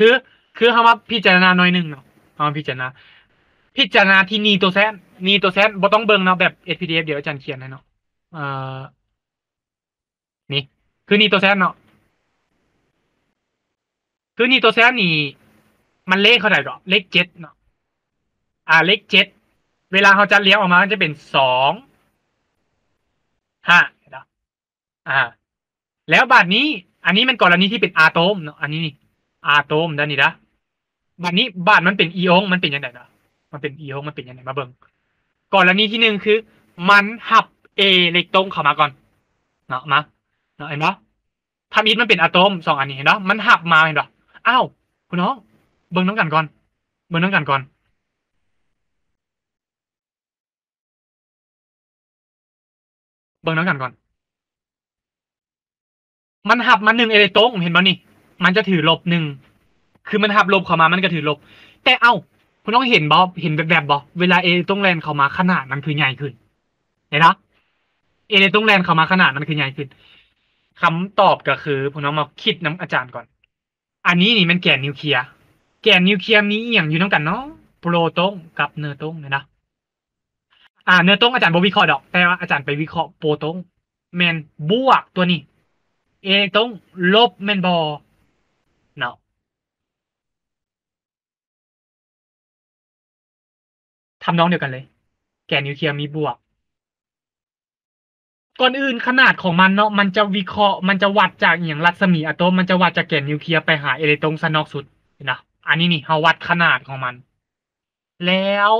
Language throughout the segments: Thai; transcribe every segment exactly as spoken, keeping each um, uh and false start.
คือคือเขามาพิจารณาหน่อยหนึงเนาะเอามาพิจารณาพิจารณาที่นีตัวแซนนีตัวแซนบ่ต้องเบิ่งเนาะแบบ เอส พี ดี เอฟ เดี๋ยวอาจารย์เขียนให้เนาะเอ่อนี่คือนีตัวแซนเนาะคือนีตัวแซนนี่มันเลขเท่าไหร่ดอกเลขเจ็ดเนาะอ่าเลขเจ็ดเวลาเขาจะเลี้ยงออกมามันจะเป็นสองห้าเนาะอ่าแล้วบาดนี้อันนี้มันกรณีที่เป็นอะโตมเนาะอันนี้นี่อะโตมด้านนี้นะบาดนี้บาดมันเป็นอีองมันเป็นยังไงนะมันเป็นอีองมันเป็นยังไงมาเบิ่งกรณีที่หนึ่งคือมันหับเอเล็กตรงเข้ามาก่อนเนาะมาเนาะเห็นปะทำอิฐมันเป็นอะโตมสองอันนี้เห็นปะมันหับมาเห็นปะอ้าวคุณน้องเบิ่งน้ำกันก่อนเบิ่งน้ำกันก่อนเบิ่งน้ำกันก่อนมันหับมาหนึ่งเอเล็กตรงเห็นปะนี่มันจะถือลบหนึ่งคือมันหับลบเข้ามามันก็ถือลบแต่เอ้าคุณน้องเห็นบอเห็นแบบแบบบอเวลาเอเล็กตรงแลนเข้ามาขนาดมันคือใหญ่ขึ้นเห็นปะเอเล็กตรงแลนเข้ามาขนาดมันคือใหญ่ขึ้นคำตอบก็คือคุณน้องมาคิดน้ำอาจารย์ก่อนอันนี้นี่มันแกนนิวเคลียร์แกนนิวเคลียร์มีอหย่างอยู่น้ำกันเนาะโปรตงกับเนอร์ตงเนี่ยนะ อ่าเนื้อตรงอาจารย์บวิเคราะห์ดอกแต่ว่าอาจารย์ไปวิเคราะห์โปรตรงแมนบวกตัวนี้เอตรงลบแมนบอเนาะทำน้องเดียวกันเลยแกนนิวเคลียร์มีบวกก่อนอื่นขนาดของมันเนาะมันจะวิเคราะห์มันจะวัดจากอย่างรัศมีอะโตมมันจะวัดจากแกนนิวเคลียร์ไปหาอิเล็กตรอนซะนอกสุดนะอันนี้นี่เขาวัดขนาดของมันแล้ว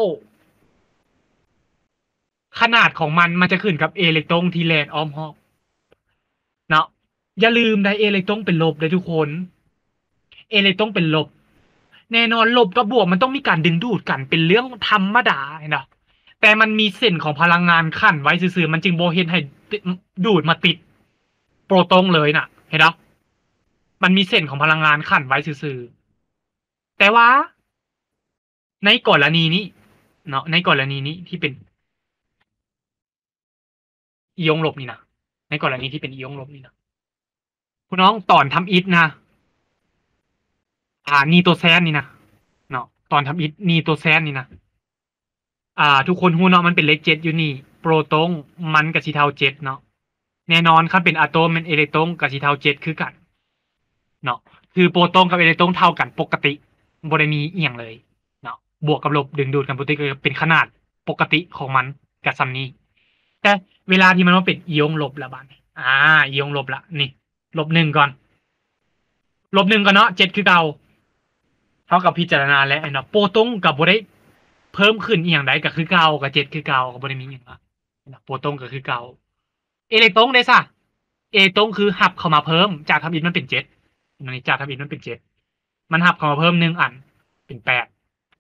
ขนาดของมันมันจะขึ้นกับอิเล็กตรอนที่แลนอ้อมรอบเนาะอย่าลืมนะอิเล็กตรอนเป็นลบเลยทุกคนอิเล็กตรอนเป็นลบ แน่นอนลบกับบวกมันต้องมีการดึงดูดกันเป็นเรื่องธรรมดาเนาะแต่มันมีเส้นของพลังงานขั้นไว้ซื่อๆมันจึงโบเห็นให้ดูดมาติดโปรตอนเลยน่ะเห็นปะมันมีเส้นของพลังงานขั้นไว้ซื่อๆแต่ว่าในกรณีนี้เนาะในกรณีนี้ที่เป็นอียงลบนี่นะในกรณีที่เป็นอียงลบนี่นะคุณน้องตอนทำอิฐนะอ่านีโตแซนนี่นะเนาะตอนทำอิฐนีโตแซนนี่นะ อ่าทุกคนฮู้เนาะมันเป็นเลขเจ็ดอยู่นี่โปรตอนมันกับสีเทาเจ็ดเนาะแน่นอนครับเป็นอะโตมเป็นอิเล็กตรอนกับสีเทาเจ็ดคือกันเนาะคือโปรตอนกับอิเล็กตรอนเท่ากันปกติบ่ได้มีเอียงเลยเนาะบวกกับลบดึงดูดกันปกติก็เป็นขนาดปกติของมันกับซัมนี้แต่เวลาที่มันมาเป็นอียงลบละบาดนี้อ่าอียงลบละนี่ลบหนึ่งก่อนลบหนึ่งก่อนเนาะเจ็ดคือเก่าเท่ากับพิจารณาแล้วเนาะโปรตอนกับบ่ได้เพิ่มขึ้นอีหยังใดก็คือเก่ากับเจ็ดคือเก่าก็บ่ได้มีอีหยังละ โปรตอนก็คือเก่าเอเล็กตรอนได้ซะเอเล็กตรอนคือหับเข้ามาเพิ่มจากทำอิฐมันเป็นเจ็ดอันนี้จากทำอิฐมันเป็นเจ็ดมันหับเข้ามาเพิ่มหนึ่งอันเป็นแปด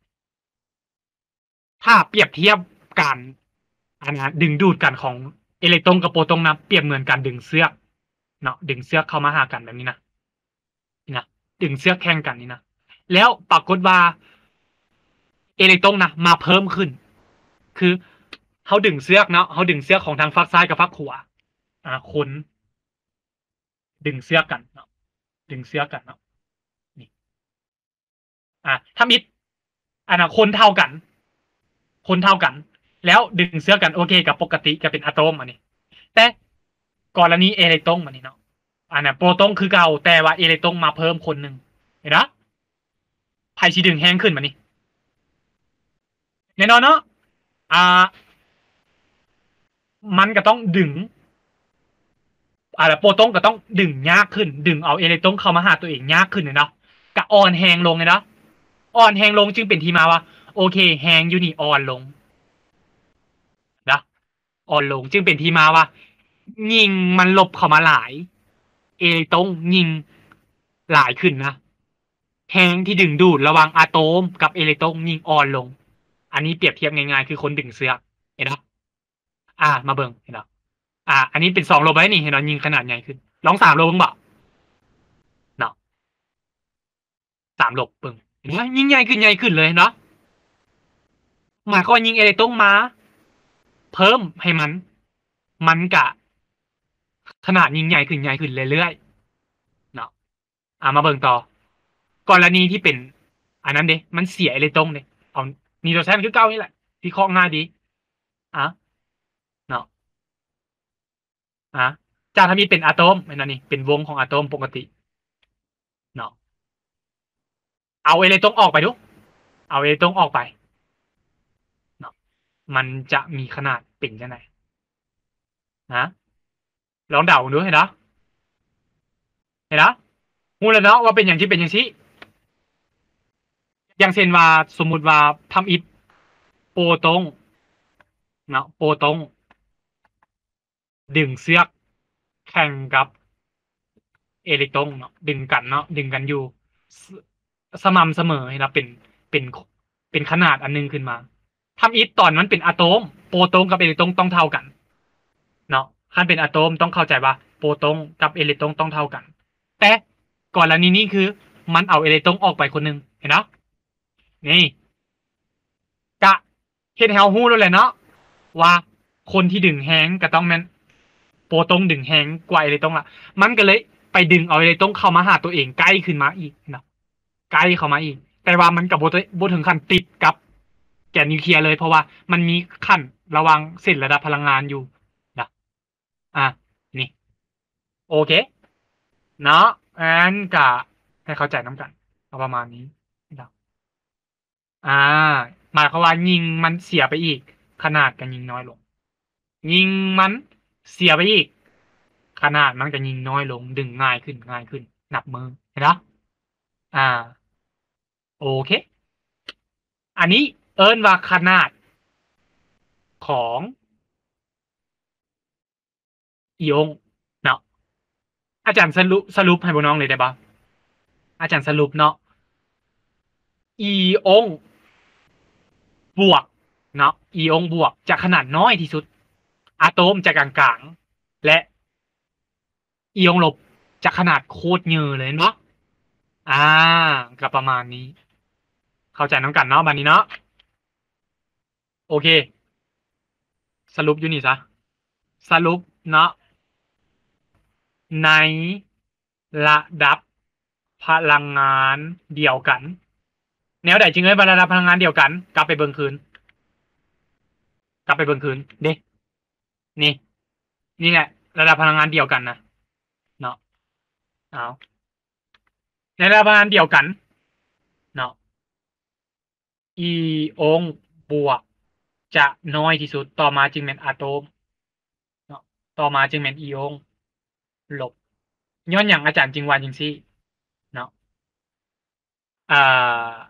ถ้าเปรียบเทียบกันอันนะดึงดูดกันของเอเล็กตรอนกับโปรตอนนะเปรียบเหมือนการดึงเสือกเนาะดึงเสือกเข้ามาหากันแบบนี้นะนี่นะดึงเสือกแข่งกันนี่นะแล้วปรากฏว่าเอเล็กตรอนนะมาเพิ่มขึ้นคือเขาดึงเสือกเนาะเขาดึงเสือกของทางฝั่งซ้ายกับฝั่งขวาอ่าคนดึงเสือกกันเนาะดึงเสือกกันเนาะนี่ อ่ะถ้ามิดอันน่ะคนเท่ากันคนเท่ากันแล้วดึงเสื้อกันโอเคกับปกติก็เป็นอะโตมอันนี้แต่กรณีเอเล็กตรอนอันนี้เนาะอันน่ะโปรตอนคือเก่าแต่ว่าเอเล็กตรอนมาเพิ่มคนหนึ่งเห็นปะไพ่ชีดึงแห้งขึ้นมานี่แน่นอนเนาะอ่ามันก็ต้องดึงอ่าโปรตอนก็ต้องดึงยากขึ้นดึงเอาเอเล็กตรอนเข้ามาหาตัวเองยากขึ้นเลยเนาะกะอ่อนแหงลงเลยเนาะอ่อนแหงลงจึงเป็นที่มาว่าโอเคแหงอยู่นี่อ่อนลงนะ อ่อนลงจึงเป็นที่มาว่ายิงมันหลบเข้ามาหลายเอตรงยิงหลายขึ้นนะแทงที่ดึงดูดระหว่างอะโตมกับเอเลกตรอนยิงอ่อนลงอันนี้เปรียบเทียบง่ายๆคือคนดึงเสือกเห็นไหมอ่ามาเบิ่งเห็นไหมอ่าอันนี้เป็นสองโลไว้นี่เห็นไหมยิงขนาดใหญ่ขึ้นลองสามโลเบิ่งบ่เนาะสามโลเบิ่งเห็นไหมยิงใหญ่ขึ้นใหญ่ขึ้นเลยเนาะหมายความว่ายิงเอเลกตรอนมาเพิ่มให้มันมันกะขนาดยิงใหญ่ขึ้นใหญ่ขึ้นเรื่อยๆเนาะอ่ามาเบิ่งต่อกรณีที่เป็นอันนั้นเด้มันเสียอิเล็กตรอนเด้เอานิโตรแซนคือเก่านี่แหละวิเคราะห์ง่ายดีอ่ะเนาะอ่ะจาทำอีเป็นอะโตมอันนั้นนี่เป็นวงของอะโตมปกติเนาะเอาอิเล็กตรอนออกไปดูเอาอิเล็กตรอนออกไปเนาะมันจะมีขนาดเป็นยังไงนะลองเดาดูเห็นไหมเห็นไหมงูเลยเนาะว่าเป็นอย่างที่เป็นอย่างที่อย่างเช่นว่าสมมุติว่าทำอิฐโปรตงเนาะโปรตงดึงเสือกแข่งกับเอเล็กตรอนเนาะดึงกันเนาะดึงกันอยู่สสม่ำเสมอนะเป็นเป็นเป็นขนาดอันนึงขึ้นมาทำอิฐตอนมันเป็นอะโตมโปรตงกับเอเล็กตรอนต้องเท่ากันเนาะคันเป็นอะโตมต้องเข้าใจว่าโปรตงกับเอเล็กตรอนต้องเท่ากันแต่ก่อนละนี้นี่คือมันเอาเอเล็กตรอนออกไปคนหนึงเห็นเนาะนี่กะเฮ็ดให้เฮาฮู้แล้วแหละเนาะว่าคนที่ดึงแฮงก็ต้องแม่นโปรตงดึงแฮงกว่าเอเล็กตรอนละมันก็เลยไปดึงเอาเอเล็กตรอนเข้ามาหาตัวเองใกล้ขึ้นมาอีกเนาะใกล้เข้ามาอีกแต่ว่ามันกับบ่บ่ถึงขั้นติดกับแกนนิวเคลียร์เลยเพราะว่ามันมีขั้นระหว่างเส้นระดับพลังงานอยู่นะอ่ะนี่โอเคเนาะอันกะให้เข้าใจน้ำกันเอาประมาณนี้นะอ่าหมายความว่ายิงมันเสียไปอีกขนาดกันยิงน้อยลงยิงมันเสียไปอีกขนาดมันก็ยิงน้อยลงดึงง่ายขึ้นง่ายขึ้นหนับมือเห็นไหมอ่าโอเคอันนี้เอิ้นว่าขนาดของอิองเนาะอาจารย์สรุปสรุปให้พวกน้องเลยได้ปะอาจารย์สรุปเนาะอีองบวกเนาะอีองบวกจะขนาดน้อยที่สุดอะโตมจะกลางๆและอีองลบจะขนาดโคตรเยอะเลยเนาะอ่าก็ประมาณนี้เข้าใจน้องกันเนาะบันนี้เนาะโอเคสรุปอยู่นี่ซะสรุปเนาะในระดับพลังงานเดียวกันแนวใดจึงเอ้ยระดับพลังงานเดียวกันกลับไปเบิ่งคืนกลับไปเบิ่งคืนเด้นี่นี่แหละระดับพลังงานเดียวกันนะเนาะเอาในระดับพลังงานเดียวกันเนาะอีองบวกจะน้อยที่สุดต่อมาจึงเป็นอะโตมเนาะต่อมาจึงเป็นอีองลบย้อนอย่างอาจารย์จึงว่าจังซี่เนาะอ่า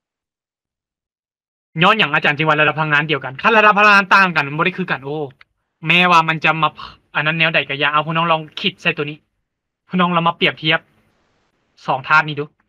ย้อนอย่างอาจารย์จึงว่าระดับพลังงานเดียวกันถ้าระดับพลังงานต่างกันมันบ่ได้คือกันโอ้แม้ว่ามันจะมาอันนั้นแนวใดก็อย่าเอาพวกน้องลองคิดใส่ตัวนี้พวกน้องเรามาเปรียบเทียบสองธาตุนี้ดู